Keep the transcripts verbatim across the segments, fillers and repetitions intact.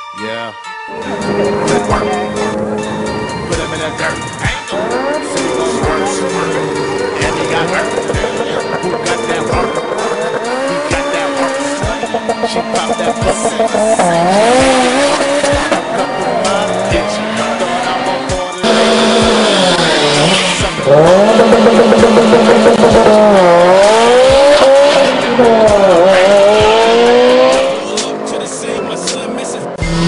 Yeah. Put him in that dirt. City gon' work. And he got hurt. Who got that work? He got that work. She popped that pussy. A couple miles in. She thought I'm a to the scene, my son missing.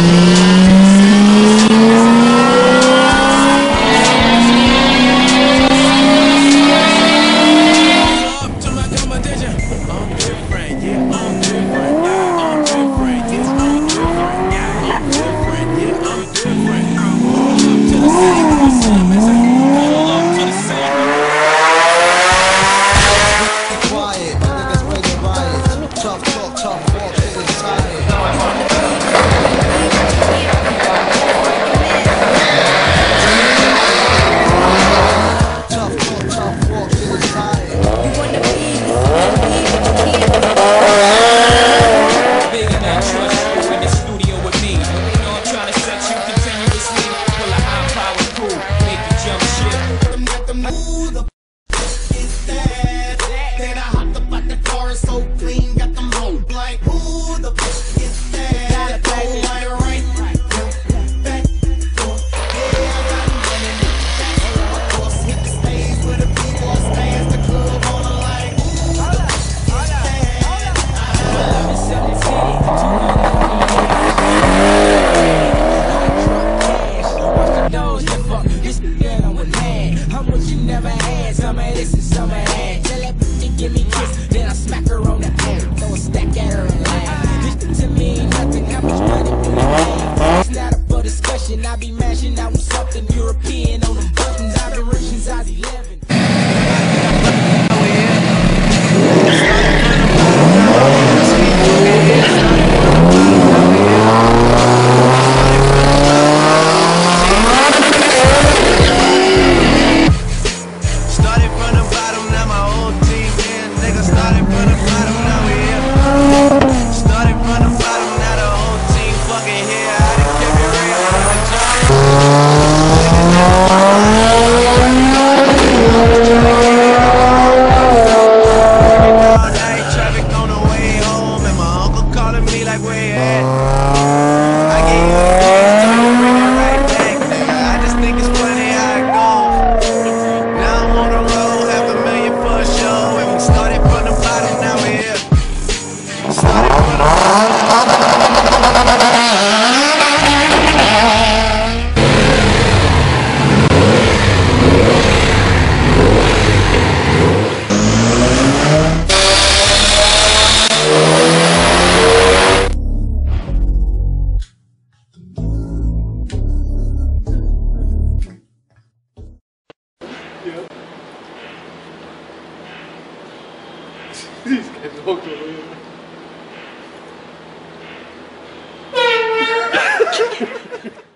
I be mashing out with something European on them buttons, operations I was eleven. Started from the bottom, now my whole team in. Nigga started from the bottom, now we here. Started from the bottom, now the whole team fucking here. I done kept it real from the jump. All night traffic on the way home, and my uncle calling me like, where you at? I gave you a dance, told you bring it right back, nigga. I just think it's funny how it goes. Now I'm on the road, half a million for a show, and we started from the bottom, now we're here. Started from the These guys walked over here.